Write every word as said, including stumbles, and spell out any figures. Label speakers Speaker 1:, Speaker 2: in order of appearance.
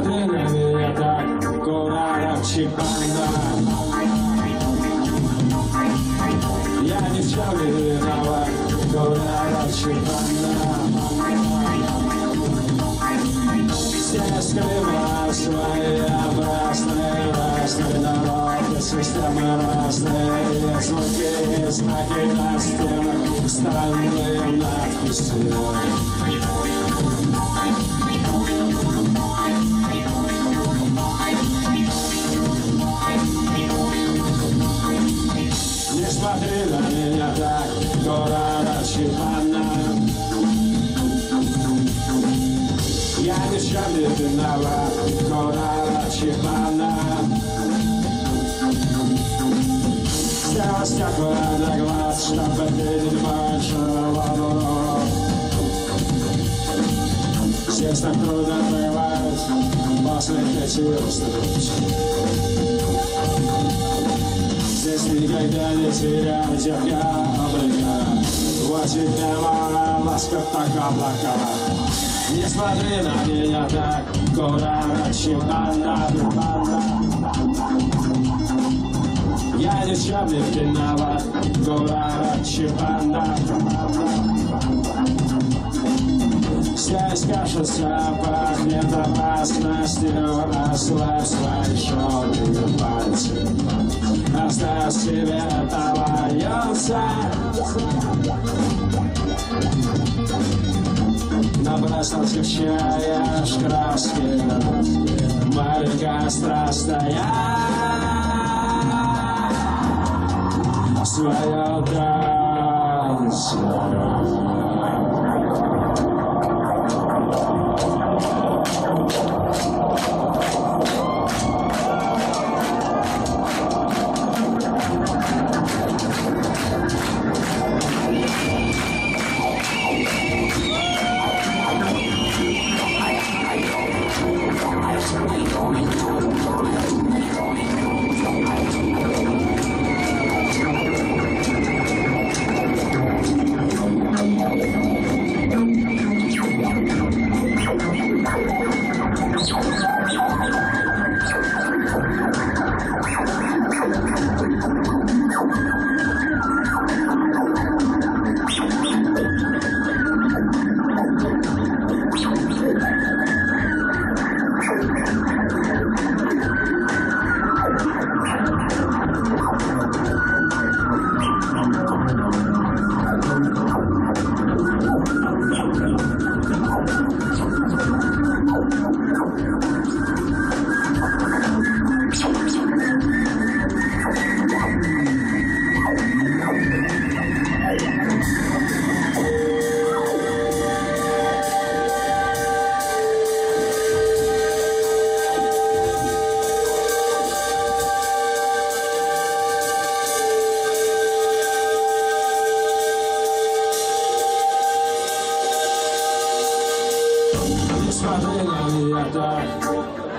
Speaker 1: смотри на меня так, Курара Чипанда. Я ни в чем не виноват, Курара Чипанда. Все скрипы своеобразные, разные народы, системы разные, звуки и знаки на стенах, странные надписи. Не смотри на меня так, Курара Чипанда. Я ни в чем не виноват, Курара Чипанда. Сделай стекла на глаз, чтобы видеть больше ладонов. Здесь так трудно бывает после пяти встреч. Здесь никогда не теряйте облака. Очень прямо ласка так облака. Не смотри на меня так, Курара Чипанда. Я ни в чем не виноват, Курара Чипанда. Здесь, кажется, пахнет опасностью. Расслабь свои черные пальцы, оставь себе толоется. Напрасно сгущаешь краски, маленькая страстная, свое танцевать. Смотри на меня так,